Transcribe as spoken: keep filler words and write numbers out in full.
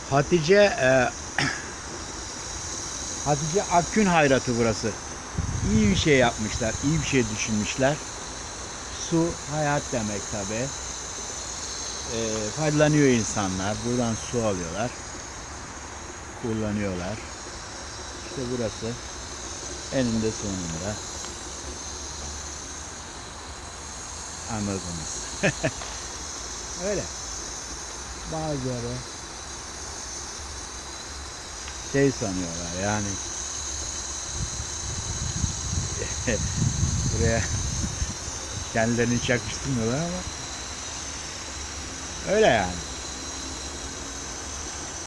Hatice e, Hatice Akgün hayratı burası. İyi bir şey yapmışlar, iyi bir şey düşünmüşler. Su hayat demek tabi. E, faydalanıyor insanlar. Buradan su alıyorlar. Kullanıyorlar. İşte burası. Eninde sonunda. Anladınız. Öyle. Bazıları şey sanıyorlar yani buraya kendilerini hiç yakıştırmıyorlar ama öyle yani.